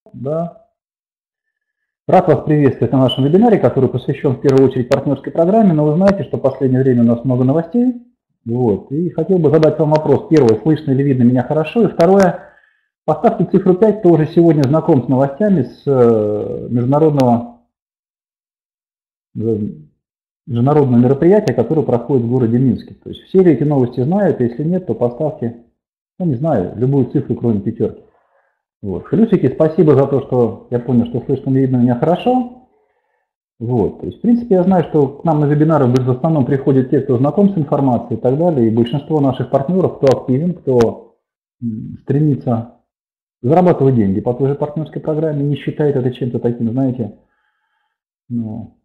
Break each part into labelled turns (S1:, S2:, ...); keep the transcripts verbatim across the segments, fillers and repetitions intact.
S1: Да. Рад вас приветствовать на нашем вебинаре, который посвящен в первую очередь партнерской программе, но вы знаете, что в последнее время у нас много новостей. Вот. И хотел бы задать вам вопрос. Первое, слышно или видно меня хорошо? И второе, поставьте цифру пять, кто уже сегодня знаком с новостями с международного, международного мероприятия, которое проходит в городе Минске. То есть все ли эти новости знают, если нет, то поставьте, ну не знаю, любую цифру, кроме пятерки. Вот. Плюсики, спасибо за то, что я понял, что слышно и видно меня хорошо. Вот. То есть, в принципе, я знаю, что к нам на вебинары в основном приходят те, кто знаком с информацией и так далее. И большинство наших партнеров, кто активен, кто стремится зарабатывать деньги по той же партнерской программе, не считает это чем-то таким, знаете, ну,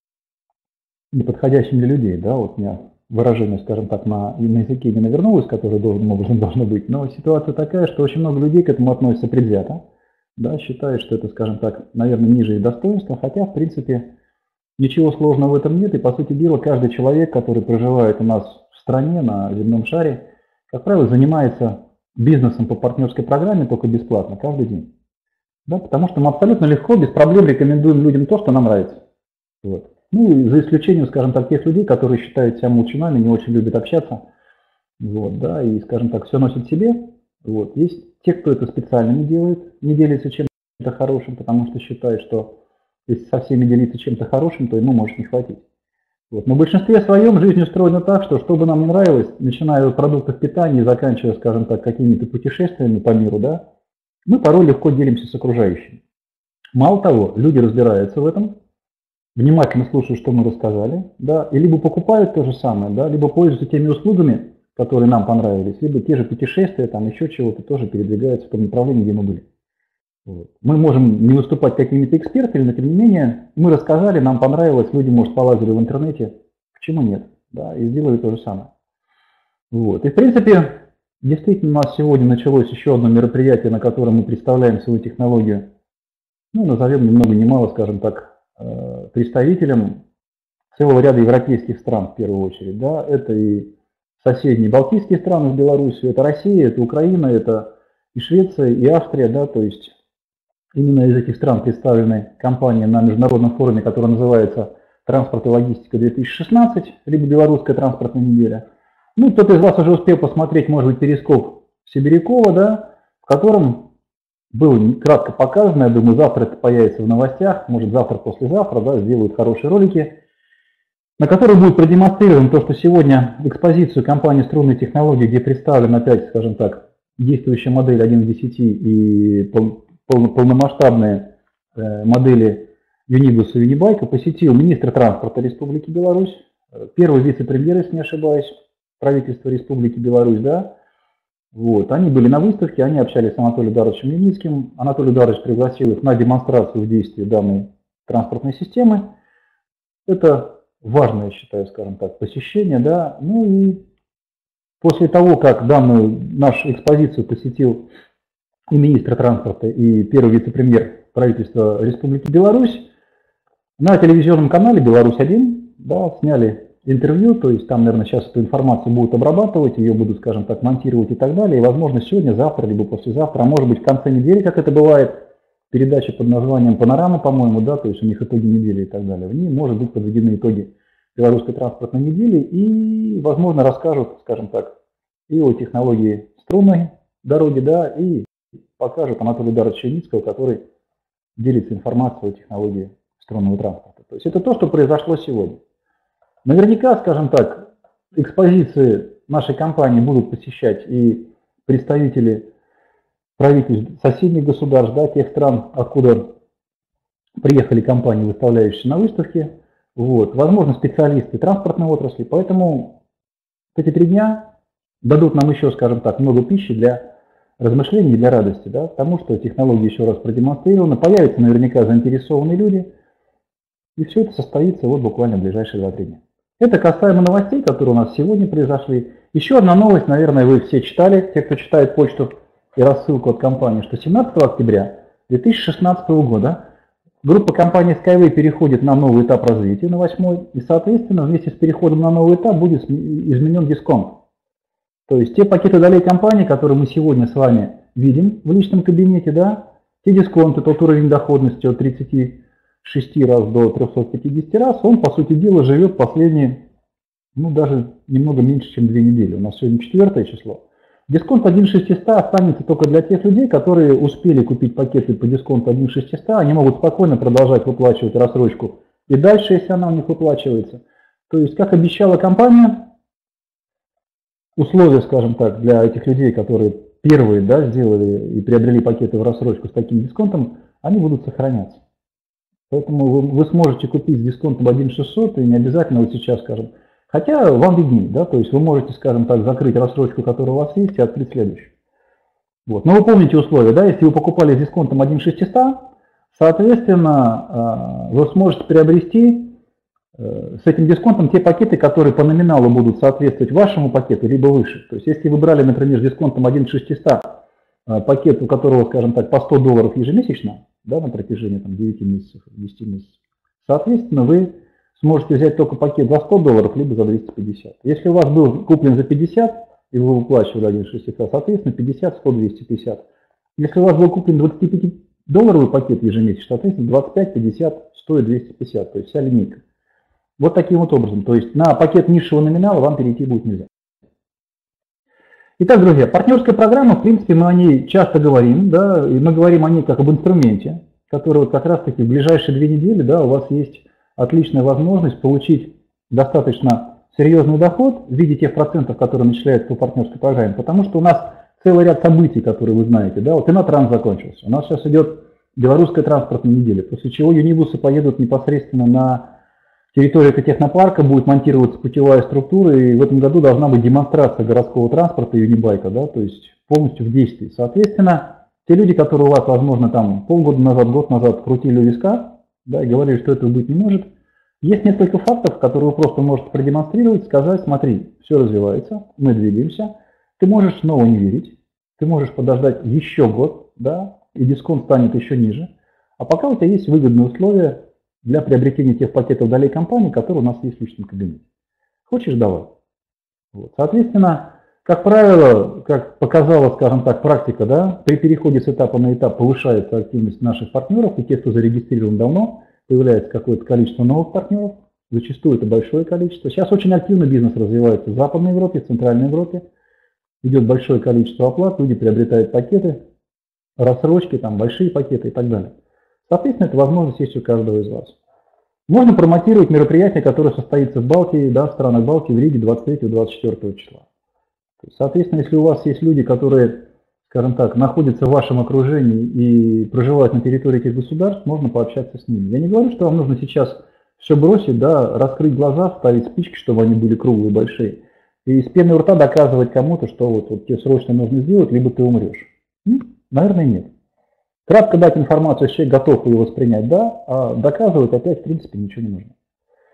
S1: неподходящим для людей. Да? Вот у меня выражение, скажем так, на, на языке не навернулось, которое должным образом должно быть, но ситуация такая, что очень много людей к этому относятся предвзято, да, считают, что это, скажем так, наверное, ниже их достоинства, хотя, в принципе, ничего сложного в этом нет, и, по сути дела, каждый человек, который проживает у нас в стране, на земном шаре, как правило, занимается бизнесом по партнерской программе только бесплатно, каждый день. Да, потому что мы абсолютно легко, без проблем рекомендуем людям то, что нам нравится. Вот. Ну, и за исключением, скажем так, тех людей, которые считают себя молчунами, не очень любят общаться, вот, да, и, скажем так, все носят себе. Вот. Есть те, кто это специально не делает, не делится чем-то хорошим, потому что считает, что если со всеми делиться чем-то хорошим, то ему может не хватить. Вот. Но в большинстве своем жизнь устроена так, что что бы нам ни нравилось, начиная от продуктов питания и заканчивая, скажем так, какими-то путешествиями по миру, да, мы порой легко делимся с окружающими. Мало того, люди разбираются в этом, внимательно слушают, что мы рассказали, да, и либо покупают то же самое, да, либо пользуются теми услугами, которые нам понравились, либо те же путешествия, там еще чего-то тоже передвигаются в том направлении, где мы были. Вот. Мы можем не выступать какими-то экспертами, но тем не менее мы рассказали, нам понравилось, люди, может, полазили в интернете, почему нет, да, и сделали то же самое. Вот. И в принципе, действительно у нас сегодня началось еще одно мероприятие, на котором мы представляем свою технологию, ну, назовем ни много ни мало, скажем так, представителям целого ряда европейских стран в первую очередь. Да, это и соседние балтийские страны с Беларусью, это Россия, это Украина, это и Швеция, и Австрия. Да, то есть именно из этих стран представлены компании на международном форуме, который называется «Транспорт и логистика две тысячи шестнадцать», либо «Белорусская транспортная неделя». Ну, кто-то из вас уже успел посмотреть, может быть, перископ Сибирякова, да, в котором было кратко показано, я думаю, завтра это появится в новостях, может завтра, послезавтра, да, сделают хорошие ролики, на которых будет продемонстрировано то, что сегодня экспозицию компании «Струнные технологии», где представлена опять, скажем так, действующая модель один к десяти и пол, пол, полномасштабные э, модели Юнибуса и Юнибайка, посетил министр транспорта Республики Беларусь, первый вице-премьер, если не ошибаюсь, правительства Республики Беларусь, да. Вот. Они были на выставке, они общались с Анатолием Даровичем Леницким. Анатолий Дарович пригласил их на демонстрацию в действии данной транспортной системы. Это важное, я считаю, скажем так, посещение. Да? Ну и после того, как данную нашу экспозицию посетил и министр транспорта, и первый вице-премьер правительства Республики Беларусь, на телевизионном канале «Беларусь один» да, сняли интервью, то есть там, наверное, сейчас эту информацию будут обрабатывать, ее будут, скажем так, монтировать и так далее, и, возможно, сегодня, завтра, либо послезавтра, а может быть, в конце недели, как это бывает, передача под названием «Панорама», по-моему, да, то есть у них итоги недели и так далее, в ней, может быть, подведены итоги белорусской транспортной недели и, возможно, расскажут, скажем так, и о технологии струнной дороги, да, и покажут Анатолия Даровича Леницкого, который делится информацией о технологии струнного транспорта. То есть это то, что произошло сегодня. Наверняка, скажем так, экспозиции нашей компании будут посещать и представители правительств соседних государств, да, тех стран, откуда приехали компании, выставляющиеся на выставке. Вот. Возможно, специалисты транспортной отрасли. Поэтому эти три дня дадут нам еще, скажем так, много пищи для размышлений и для радости, да, потому что технология еще раз продемонстрирована, появятся наверняка заинтересованные люди, и все это состоится вот буквально в ближайшие два-три дня. Это касаемо новостей, которые у нас сегодня произошли. Еще одна новость, наверное, вы все читали, те, кто читает почту и рассылку от компании, что семнадцатого октября две тысячи шестнадцатого года группа компании Skyway переходит на новый этап развития, на восьмой, и, соответственно, вместе с переходом на новый этап будет изменен дисконт. То есть те пакеты долей компании, которые мы сегодня с вами видим в личном кабинете, да, те дисконты, тот уровень доходности от тридцати шести раз до трёхсот пятидесяти раз, он, по сути дела, живет последние, ну, даже немного меньше, чем две недели. У нас сегодня четвёртое число. Дисконт один к шестистам останется только для тех людей, которые успели купить пакеты по дисконту один к шестистам, они могут спокойно продолжать выплачивать рассрочку и дальше, если она у них выплачивается. То есть, как обещала компания, условия, скажем так, для этих людей, которые первые, да, сделали и приобрели пакеты в рассрочку с таким дисконтом, они будут сохраняться. Поэтому вы, вы сможете купить с дисконтом один шестьсот и не обязательно вот сейчас, скажем, хотя вам виднее, да, то есть вы можете, скажем так, закрыть рассрочку, которая у вас есть, и открыть следующую. Вот. Но вы помните условия, да, если вы покупали с дисконтом один к шестистам, соответственно, вы сможете приобрести с этим дисконтом те пакеты, которые по номиналу будут соответствовать вашему пакету, либо выше. То есть, если вы брали, например, с дисконтом один к шестистам пакет, у которого, скажем так, по сто долларов ежемесячно, да, на протяжении там, девяти месяцев, десяти месяцев, соответственно, вы сможете взять только пакет за сто долларов, либо за двести пятьдесят. Если у вас был куплен за пятьдесят, и вы выплачивали один к шестистам, соответственно, пятьдесят, сто, двести пятьдесят. Если у вас был куплен двадцатипятидолларовый пакет ежемесячно, соответственно, двадцать пять, пятьдесят, сто и двести пятьдесят, то есть вся линейка. Вот таким вот образом. То есть на пакет низшего номинала вам перейти будет нельзя. Итак, друзья, партнерская программа, в принципе, мы о ней часто говорим, да, и мы говорим о ней как об инструменте, который вот как раз-таки в ближайшие две недели, да, у вас есть отличная возможность получить достаточно серьезный доход в виде тех процентов, которые начисляются по партнерской программе, потому что у нас целый ряд событий, которые вы знаете, да, вот Инотранс закончился, у нас сейчас идет белорусская транспортная неделя, после чего юнибусы поедут непосредственно на территория экотехнопарка, будет монтироваться путевая структура, и в этом году должна быть демонстрация городского транспорта юнибайка, да, то есть полностью в действии. Соответственно, те люди, которые у вас, возможно, там полгода назад, год назад крутили у виска, да, и говорили, что этого быть не может, есть несколько фактов, которые вы просто можете продемонстрировать, сказать: смотри, все развивается, мы двигаемся, ты можешь снова не верить, ты можешь подождать еще год, да, и дисконт станет еще ниже, а пока у тебя есть выгодные условия для приобретения тех пакетов долей компании, которые у нас есть в личном кабинете. Хочешь — давай. Вот. Соответственно, как правило, как показала, скажем так, практика, да, при переходе с этапа на этап повышается активность наших партнеров, и тех, кто зарегистрирован давно, появляется какое-то количество новых партнеров, зачастую это большое количество. Сейчас очень активно бизнес развивается в Западной Европе, в Центральной Европе. Идет большое количество оплат, люди приобретают пакеты, рассрочки, там, большие пакеты и так далее. Соответственно, эта возможность есть у каждого из вас. Можно промотировать мероприятие, которое состоится в Балтии, да, в странах Балтии, в Риге двадцать третьего — двадцать четвёртого числа. То есть, соответственно, если у вас есть люди, которые, скажем так, находятся в вашем окружении и проживают на территории этих государств, можно пообщаться с ними. Я не говорю, что вам нужно сейчас все бросить, да, раскрыть глаза, ставить спички, чтобы они были круглые, большие, и с пеной у рта доказывать кому-то, что вот, вот тебе срочно нужно сделать, либо ты умрешь. М? Наверное, нет. Кратко дать информацию, если человек готов ее воспринять, да, а доказывать опять, в принципе, ничего не нужно.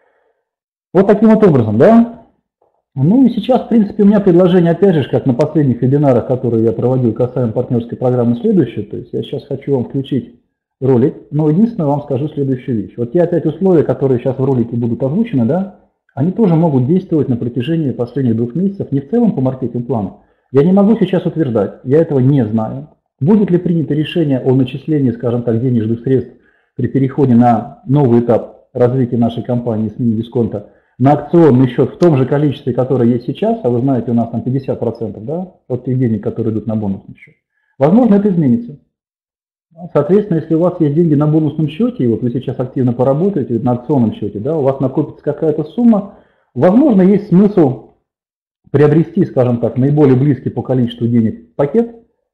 S1: Вот таким вот образом, да. Ну и сейчас, в принципе, у меня предложение, опять же, как на последних вебинарах, которые я проводил касаемо партнерской программы, следующее. То есть я сейчас хочу вам включить ролик, но единственное, вам скажу следующую вещь. Вот те опять условия, которые сейчас в ролике будут озвучены, да, они тоже могут действовать на протяжении последних двух месяцев, не в целом по маркетинг-плану. Я не могу сейчас утверждать, я этого не знаю. Будет ли принято решение о начислении, скажем так, денежных средств при переходе на новый этап развития нашей компании с мини-дисконта на акционный счет в том же количестве, которое есть сейчас, а вы знаете, у нас там пятьдесят процентов, да, от тех денег, которые идут на бонусный счет. Возможно, это изменится. Соответственно, если у вас есть деньги на бонусном счете, и вот вы сейчас активно поработаете на акционном счете, да, у вас накопится какая-то сумма, возможно, есть смысл приобрести, скажем так, наиболее близкий по количеству денег пакет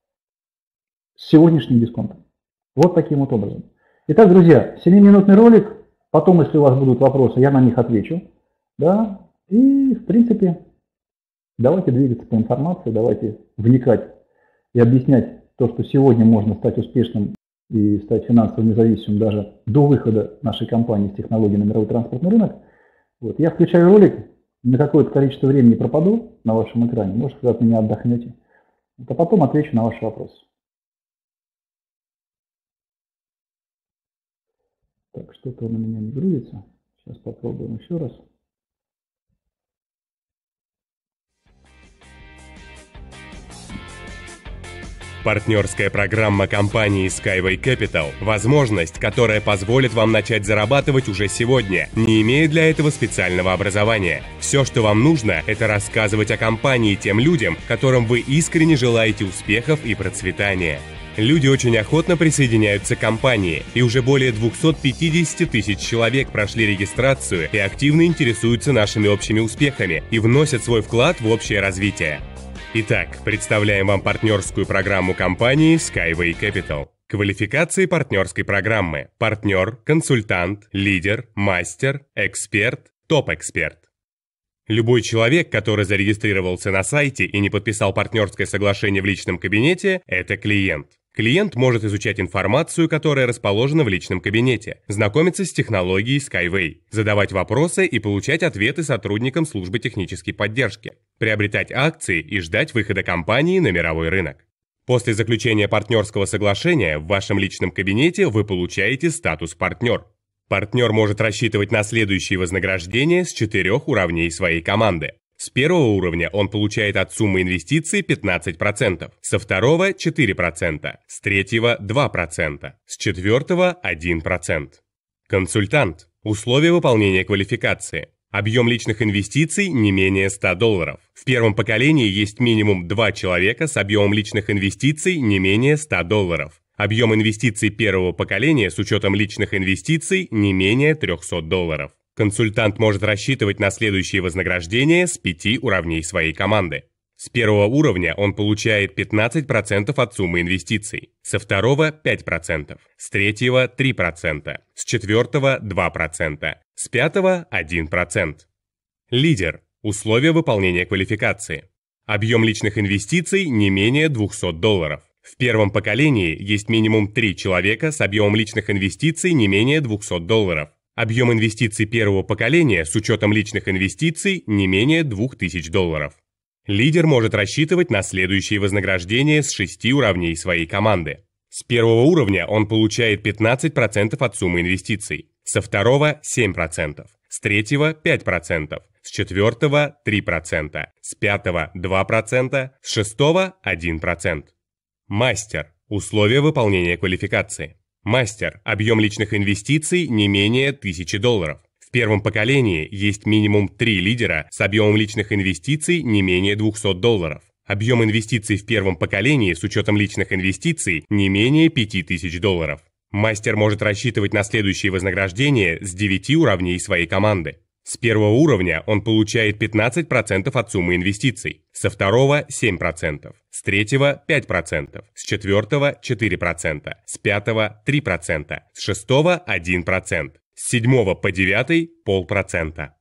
S1: с сегодняшним дисконтом. Вот таким вот образом. Итак, друзья, семиминутный ролик, потом, если у вас будут вопросы, я на них отвечу. Да? И, в принципе, давайте двигаться по информации, давайте вникать и объяснять то, что сегодня можно стать успешным и стать финансово независимым даже до выхода нашей компании с технологией на мировой транспортный рынок. Вот. Я включаю ролик, на какое-то количество времени пропаду на вашем экране, может, когда от меня отдохнете, а потом отвечу на ваши вопросы. Так, что-то он у меня не грузится. Сейчас попробуем еще раз.
S2: Партнерская программа компании Skyway Capital – возможность, которая позволит вам начать зарабатывать уже сегодня, не имея для этого специального образования. Все, что вам нужно, это рассказывать о компании тем людям, которым вы искренне желаете успехов и процветания. Люди очень охотно присоединяются к компании, и уже более двухсот пятидесяти тысяч человек прошли регистрацию и активно интересуются нашими общими успехами и вносят свой вклад в общее развитие. Итак, представляем вам партнерскую программу компании Skyway Capital. Квалификации партнерской программы: партнер, консультант, лидер, мастер, эксперт, топ-эксперт. Любой человек, который зарегистрировался на сайте и не подписал партнерское соглашение в личном кабинете, это клиент. Клиент может изучать информацию, которая расположена в личном кабинете, знакомиться с технологией Skyway, задавать вопросы и получать ответы сотрудникам службы технической поддержки, приобретать акции и ждать выхода компании на мировой рынок. После заключения партнерского соглашения в вашем личном кабинете вы получаете статус «партнер». Партнер может рассчитывать на следующие вознаграждения с четырех уровней своей команды. С первого уровня он получает от суммы инвестиций пятнадцать процентов, со второго – четыре процента, с третьего – два процента, с четвертого – один процент. Консультант. Условия выполнения квалификации. Объем личных инвестиций не менее ста долларов. В первом поколении есть минимум два человека с объемом личных инвестиций не менее ста долларов. Объем инвестиций первого поколения с учетом личных инвестиций не менее трехсот долларов. Консультант может рассчитывать на следующие вознаграждения с пяти уровней своей команды. С первого уровня он получает пятнадцать процентов от суммы инвестиций, со второго – пять процентов, с третьего – три процента, с четвертого – два процента, с пятого – один процент. Лидер. Условия выполнения квалификации. Объем личных инвестиций не менее двухсот долларов. В первом поколении есть минимум три человека с объемом личных инвестиций не менее двухсот долларов. Объем инвестиций первого поколения с учетом личных инвестиций не менее двух тысяч долларов. Лидер может рассчитывать на следующие вознаграждения с шести уровней своей команды. С первого уровня он получает пятнадцать процентов от суммы инвестиций, со второго – семь процентов, с третьего – пять процентов, с четвертого – три процента, с пятого – два процента, с шестого – один процент. Мастер. Условия выполнения квалификации. Мастер. Объем личных инвестиций не менее тысячи долларов. В первом поколении есть минимум три лидера с объемом личных инвестиций не менее двухсот долларов. Объем инвестиций в первом поколении с учетом личных инвестиций не менее пяти тысяч долларов. Мастер может рассчитывать на следующие вознаграждения с девяти уровней своей команды. С первого уровня он получает пятнадцать процентов от суммы инвестиций, со второго – семь процентов, с третьего – пять процентов, с четвертого – четыре процента, с пятого – три процента, с шестого – один процент, с седьмого по девятый – полпроцента.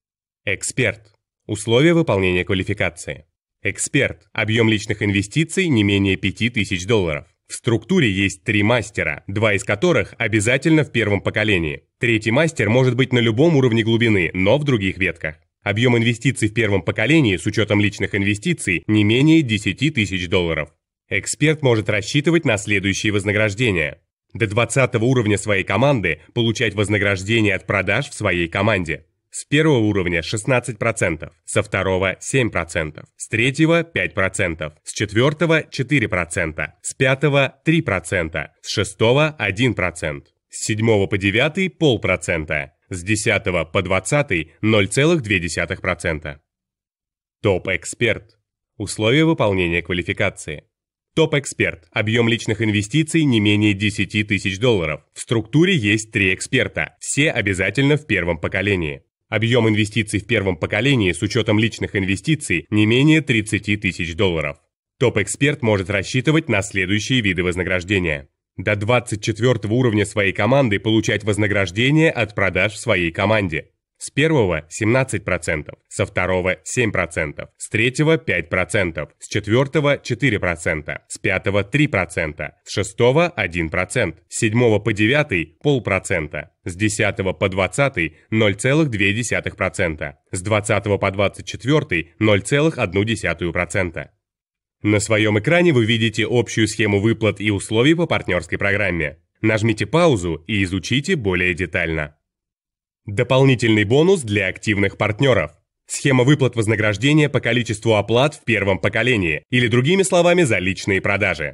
S2: Эксперт. Условия выполнения квалификации. Эксперт. Объем личных инвестиций не менее пяти тысяч долларов. В структуре есть три мастера, два из которых обязательно в первом поколении. Третий мастер может быть на любом уровне глубины, но в других ветках. Объем инвестиций в первом поколении с учетом личных инвестиций не менее десяти тысяч долларов. Эксперт может рассчитывать на следующие вознаграждения. До двадцатого уровня своей команды получать вознаграждение от продаж в своей команде. С первого уровня шестнадцать процентов, со второго семь процентов, с третьего пять процентов, с четвертого четыре процента, с пятого три процента, с шестого один процент, с седьмого по девятый полпроцента, с десятого по двадцатый ноль целых две десятых процента. Топ-эксперт. Условия выполнения квалификации. Топ-эксперт. Объем личных инвестиций не менее десяти тысяч долларов. В структуре есть три эксперта, все обязательно в первом поколении. Объем инвестиций в первом поколении с учетом личных инвестиций не менее тридцати тысяч долларов. Топ-эксперт может рассчитывать на следующие виды вознаграждения. До двадцать четвёртого уровня своей команды получать вознаграждение от продаж в своей команде. С первого семнадцать процентов, со второго семь процентов, с третьего пять процентов, с четвертого четыре процента, с пятого три процента, с шестого один процент, с седьмого по девятый полпроцента, с десятого по двадцатый ноль целых две десятых процента, с двадцатого по двадцать четвертый ноль целых одну десятую процента. На своем экране вы видите общую схему выплат и условий по партнерской программе. Нажмите паузу и изучите более детально. Дополнительный бонус для активных партнеров. Схема выплат вознаграждения по количеству оплат в первом поколении, или другими словами, за личные продажи.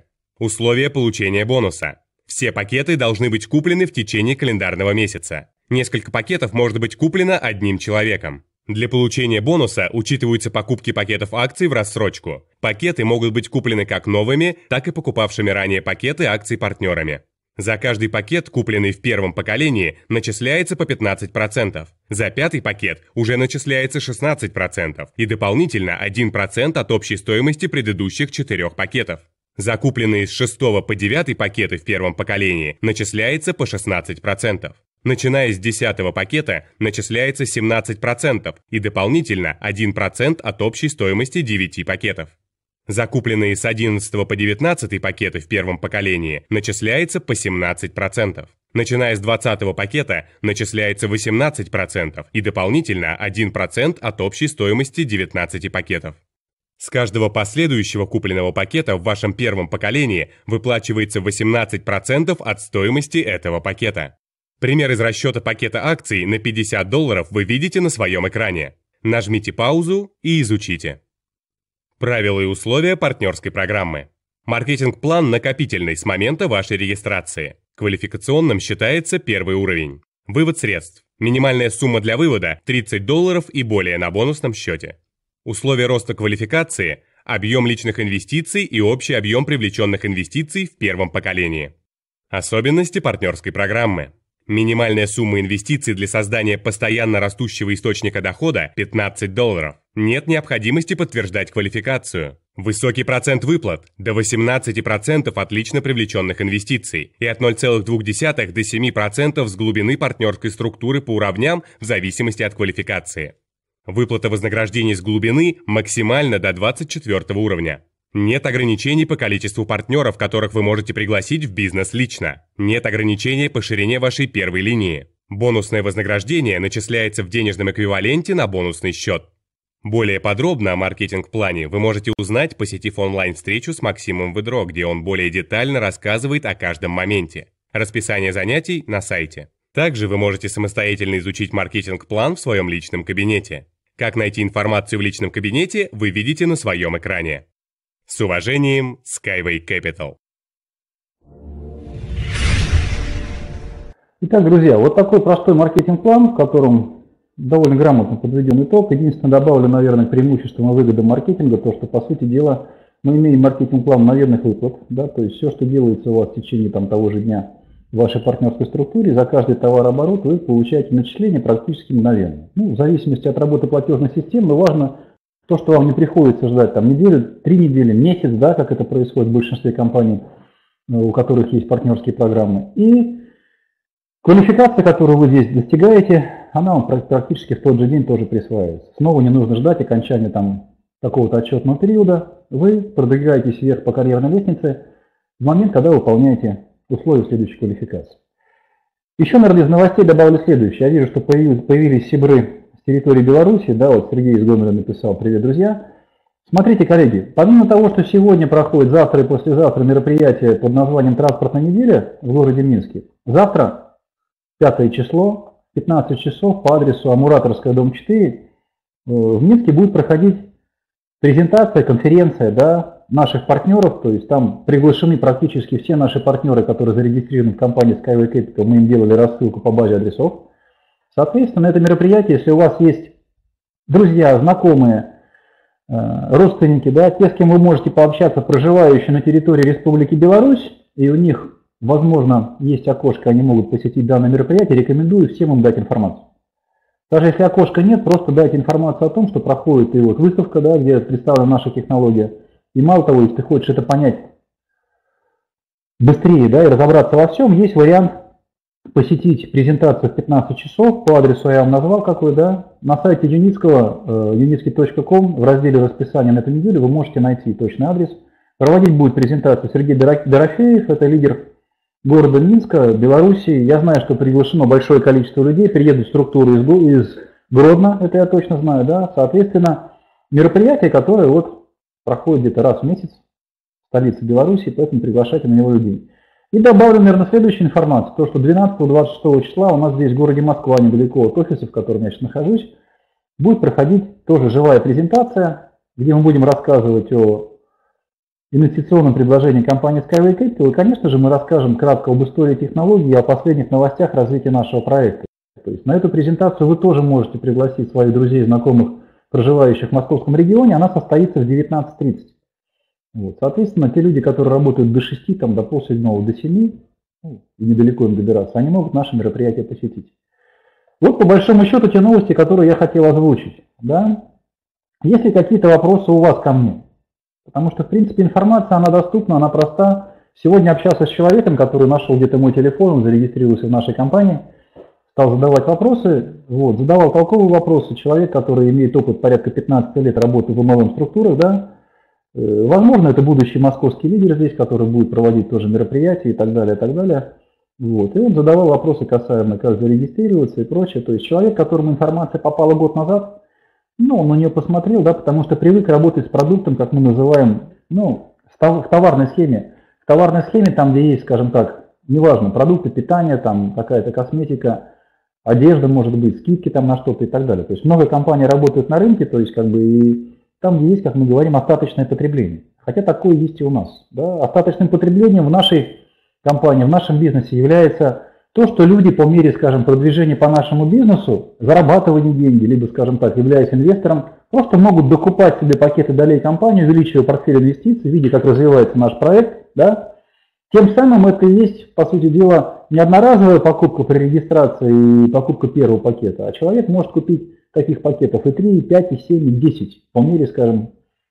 S2: Условия получения бонуса. Все пакеты должны быть куплены в течение календарного месяца. Несколько пакетов может быть куплено одним человеком. Для получения бонуса учитываются покупки пакетов акций в рассрочку. Пакеты могут быть куплены как новыми, так и покупавшими ранее пакеты акций партнерами. За каждый пакет, купленный в первом поколении, начисляется по пятнадцать процентов. За пятый пакет уже начисляется шестнадцать процентов и дополнительно один процент от общей стоимости предыдущих четырех пакетов. Закупленные с шестого по девятый пакеты в первом поколении начисляется по шестнадцать процентов. Начиная с десятого пакета начисляется семнадцать процентов и дополнительно один процент от общей стоимости девяти пакетов. Закупленные с одиннадцатого по девятнадцатый пакеты в первом поколении начисляется по семнадцать процентов. Начиная с двадцатого пакета начисляется восемнадцать процентов и дополнительно один процент от общей стоимости девятнадцати пакетов. С каждого последующего купленного пакета в вашем первом поколении выплачивается восемнадцать процентов от стоимости этого пакета. Пример из расчета пакета акций на пятьдесят долларов вы видите на своем экране. Нажмите паузу и изучите. Правила и условия партнерской программы. Маркетинг-план накопительный с момента вашей регистрации. Квалификационным считается первый уровень. Вывод средств. Минимальная сумма для вывода – тридцать долларов и более на бонусном счете. Условия роста квалификации – объем личных инвестиций и общий объем привлеченных инвестиций в первом поколении. Особенности партнерской программы. Минимальная сумма инвестиций для создания постоянно растущего источника дохода – пятнадцать долларов. Нет необходимости подтверждать квалификацию. Высокий процент выплат – до восемнадцати процентов от лично привлеченных инвестиций и от ноль целых двух десятых до семи процентов с глубины партнерской структуры по уровням в зависимости от квалификации. Выплата вознаграждений с глубины максимально до двадцать четвёртого уровня. Нет ограничений по количеству партнеров, которых вы можете пригласить в бизнес лично. Нет ограничений по ширине вашей первой линии. Бонусное вознаграждение начисляется в денежном эквиваленте на бонусный счет. Более подробно о маркетинг-плане вы можете узнать, посетив онлайн-встречу с Максимом Выдро, где он более детально рассказывает о каждом моменте. Расписание занятий на сайте. Также вы можете самостоятельно изучить маркетинг-план в своем личном кабинете. Как найти информацию в личном кабинете, вы видите на своем экране. С уважением, Skyway Capital.
S1: Итак, друзья, вот такой простой маркетинг-план, в котором довольно грамотно подведен итог. Единственное, добавлю, наверное, преимуществом и выгодам маркетинга, то, что, по сути дела, мы имеем маркетинг-план мгновенных выплат, да, то есть все, что делается у вас в течение там, того же дня в вашей партнерской структуре, за каждый товарооборот вы получаете начисление практически мгновенно. Ну, в зависимости от работы платежной системы, важно то, что вам не приходится ждать там неделю, три недели, месяц, да, как это происходит в большинстве компаний, у которых есть партнерские программы. И квалификация, которую вы здесь достигаете, она вам практически в тот же день тоже присваивается. Снова не нужно ждать окончания там какого-то отчетного периода. Вы продвигаетесь вверх по карьерной лестнице в момент, когда выполняете условия следующей квалификации. Еще, наверное, из новостей добавлю следующее. Я вижу, что появились, появились сибры с территории Беларуси. Да, вот Сергей из Гомеля написал: привет, друзья. Смотрите, коллеги, помимо того, что сегодня проходит, завтра и послезавтра мероприятие под названием «Транспортная неделя» в городе Минске, завтра, пятое число, пятнадцать часов по адресу Амураторская, дом четыре, в Минске будет проходить презентация, конференция, да, наших партнеров, то есть там приглашены практически все наши партнеры, которые зарегистрированы в компании Skyway Capital, мы им делали рассылку по базе адресов. Соответственно, это мероприятие, если у вас есть друзья, знакомые, родственники, да, те, с кем вы можете пообщаться, проживающие на территории Республики Беларусь, и у них, возможно, есть окошко, они могут посетить данное мероприятие, рекомендую всем им дать информацию. Даже если окошка нет, просто дайте информацию о том, что проходит и вот выставка, да, где представлена наша технология. И мало того, если ты хочешь это понять быстрее, да, и разобраться во всем, есть вариант посетить презентацию в пятнадцать часов по адресу, я вам назвал какой, да, на сайте Юницкого, юницкий точка ком, в разделе расписания на эту неделю вы можете найти точный адрес. Проводить будет презентацию Сергей Дорофеев, это лидер города Минска, Беларуси. Я знаю, что приглашено большое количество людей, приедут структуры из, из Гродно, это я точно знаю, да, соответственно, мероприятие, которое вот проходит где-то раз в месяц в столице Беларуси, поэтому приглашайте на него людей. И добавлю, наверное, следующую информацию, то, что двенадцатого-двадцать шестого числа у нас здесь в городе Москва, недалеко от офиса, в котором я сейчас нахожусь, будет проходить тоже живая презентация, где мы будем рассказывать о инвестиционном предложении компании Skyway Capital. И, конечно же, мы расскажем кратко об истории технологий и о последних новостях развития нашего проекта. То есть на эту презентацию вы тоже можете пригласить своих друзей, знакомых, проживающих в московском регионе. Она состоится в девятнадцать тридцать. Вот. Соответственно, те люди, которые работают до шести, там, до полседьмого, до семи, ну, и недалеко им добираться, они могут наше мероприятие посетить. Вот по большому счету те новости, которые я хотел озвучить. Да? Есть ли какие-то вопросы у вас ко мне? Потому что, в принципе, информация, она доступна, она проста. Сегодня общался с человеком, который нашел где-то мой телефон, он зарегистрировался в нашей компании, стал задавать вопросы, вот, задавал толковые вопросы. Человек, который имеет опыт порядка пятнадцати лет работы в эм эл эм-структурах, да, возможно, это будущий московский лидер здесь, который будет проводить тоже мероприятия и так далее, и так далее. Вот. И он задавал вопросы касаемо, как зарегистрироваться и прочее. То есть человек, которому информация попала год назад, ну, он на нее посмотрел, да, потому что привык работать с продуктом, как мы называем, ну, в товарной схеме. В товарной схеме, там, где есть, скажем так, неважно, продукты питания, там какая-то косметика, одежда, может быть, скидки там на что-то и так далее. То есть много компаний работают на рынке, то есть как бы и там, где есть, как мы говорим, остаточное потребление. Хотя такое есть и у нас. Да? Остаточным потреблением в нашей компании, в нашем бизнесе является то, что люди по мере, скажем, продвижения по нашему бизнесу, зарабатывания деньги, либо, скажем так, являясь инвестором, просто могут докупать себе пакеты долей компании, увеличивая портфель инвестиций, видя, как развивается наш проект. Да? Тем самым это и есть, по сути дела, не одноразовая покупка при регистрации и покупка первого пакета, а человек может купить таких пакетов и три, и пять, и семь, и десять по мере, скажем,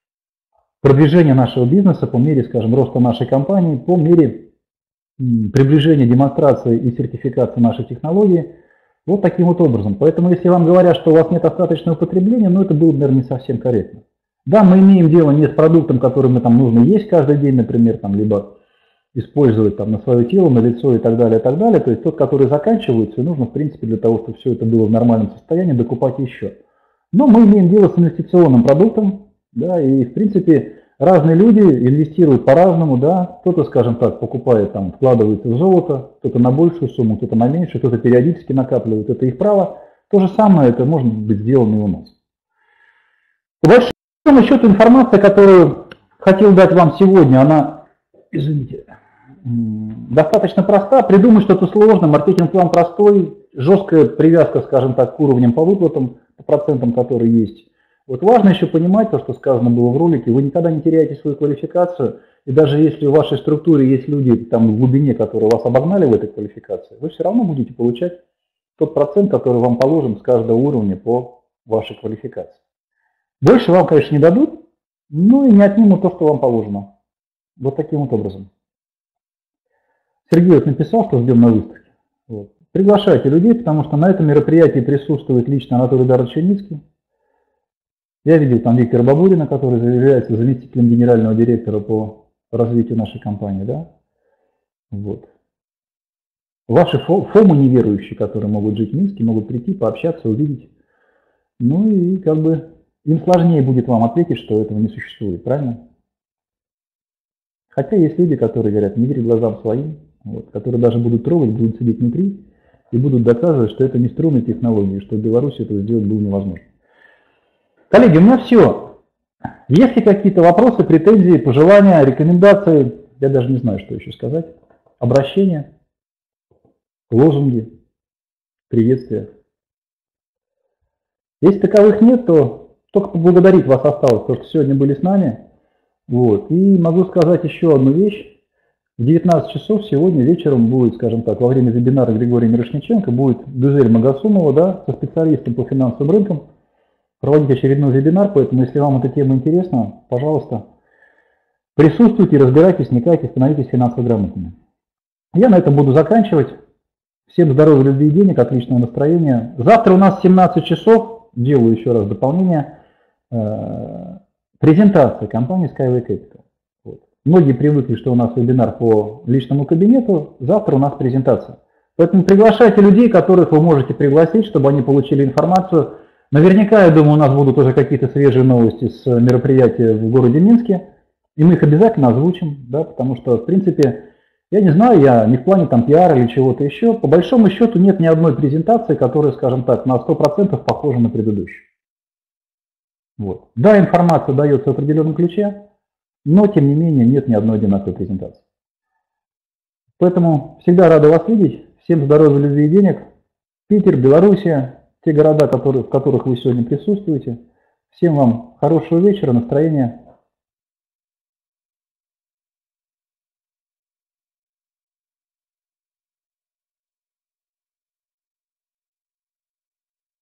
S1: продвижения нашего бизнеса, по мере, скажем, роста нашей компании, по мере приближения демонстрации и сертификации нашей технологии. Вот таким вот образом. Поэтому, если вам говорят, что у вас нет остаточного потребления, ну это было бы, наверное, не совсем корректно. Да, мы имеем дело не с продуктом, который мы там нужно есть каждый день, например, там, либо использовать там на свое тело, на лицо и так далее, и так далее. То есть тот, который заканчивается, и нужно, в принципе, для того, чтобы все это было в нормальном состоянии, докупать еще. Но мы имеем дело с инвестиционным продуктом, да, и, в принципе, разные люди инвестируют по-разному, да. Кто-то, скажем так, покупает, там, вкладывается в золото, кто-то на большую сумму, кто-то на меньшую, кто-то периодически накапливает, это их право. То же самое, это может быть сделано и у нас. По большому счету, информация, которую хотел дать вам сегодня, она, извините, достаточно проста. Придумать что-то сложное, маркетинг-план простой, жесткая привязка, скажем так, к уровням по выплатам, по процентам, которые есть. Вот важно еще понимать то, что сказано было в ролике, вы никогда не теряете свою квалификацию, и даже если в вашей структуре есть люди там в глубине, которые вас обогнали в этой квалификации, вы все равно будете получать тот процент, который вам положен с каждого уровня по вашей квалификации. Больше вам, конечно, не дадут, но и не отнимут то, что вам положено. Вот таким вот образом. Сергей вот написал, что ждем на выставке. Вот. Приглашайте людей, потому что на этом мероприятии присутствует лично Анатолий Дарович Черницкий. Я видел там Виктора Бабурина, который является заместителем генерального директора по развитию нашей компании. Да? Вот. Ваши фомы неверующие, которые могут жить в Минске, могут прийти, пообщаться, увидеть. Ну и как бы им сложнее будет вам ответить, что этого не существует, правильно? Хотя есть люди, которые говорят, не верь глазам своим. Вот, которые даже будут трогать, будут сидеть внутри и будут доказывать, что это не струнные технологии, что в Беларуси это сделать было невозможно. Коллеги, у меня все. Есть ли какие-то вопросы, претензии, пожелания, рекомендации? Я даже не знаю, что еще сказать. Обращения, лозунги, приветствия. Если таковых нет, то только поблагодарить вас осталось, то, что сегодня были с нами. Вот. И могу сказать еще одну вещь. В девятнадцать часов сегодня вечером будет, скажем так, во время вебинара Григория Мирошниченко будет Гюзель Магасумова, да, со специалистом по финансовым рынкам проводить очередной вебинар, поэтому если вам эта тема интересна, пожалуйста, присутствуйте, разбирайтесь, вникайте, становитесь финансово грамотными. Я на этом буду заканчивать. Всем здоровья, любви и денег, отличного настроения. Завтра у нас семнадцать часов, делаю еще раз дополнение, презентация компании Skyway Capital. Многие привыкли, что у нас вебинар по личному кабинету, завтра у нас презентация. Поэтому приглашайте людей, которых вы можете пригласить, чтобы они получили информацию. Наверняка, я думаю, у нас будут уже какие-то свежие новости с мероприятия в городе Минске, и мы их обязательно озвучим, да, потому что, в принципе, я не знаю, я не в плане там пиара или чего-то еще, по большому счету нет ни одной презентации, которая, скажем так, на сто процентов похожа на предыдущую. Вот. Да, информация дается в определенном ключе, но тем не менее нет ни одной одинаковой презентации. Поэтому всегда рада вас видеть. Всем здоровья, любви и денег. Питер, Белоруссия, те города, которые, в которых вы сегодня присутствуете. Всем вам хорошего вечера, настроения.